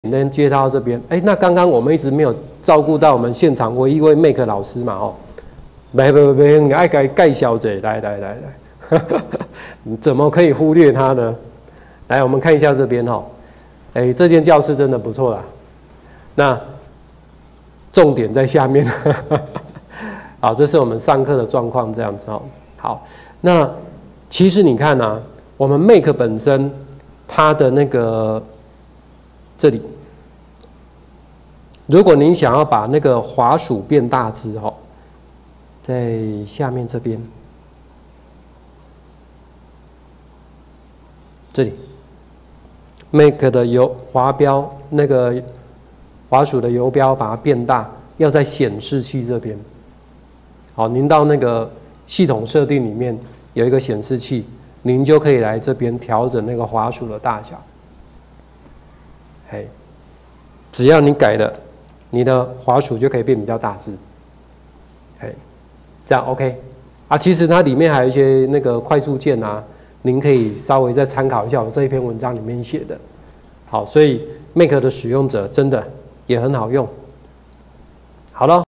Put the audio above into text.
单接到这边。那刚刚我们一直没有照顾到我们现场唯一一位 Make 老师嘛，哦，没，你爱盖小姐，来，你怎么可以忽略他呢？来，我们看一下这边哈，这间教室真的不错啦。那重点在下面，好，这是我们上课的状况，这样子哦。好，那其实你看啊，我们 Make 本身它的那个这里，如果您想要把那个滑鼠变大只哦，在下面这边，这里 Make 的滑标那个滑鼠的游标把它变大，要在显示器这边。好，您到那个系统设定里面有一个显示器，您就可以来这边调整那个滑鼠的大小。只要你改了，你的滑鼠就可以变比较大只。这样 OK 啊。其实它里面还有一些那个快速键啊，您可以稍微再参考一下我这一篇文章里面写的。好，所以 Make 的使用者真的也很好用。好了。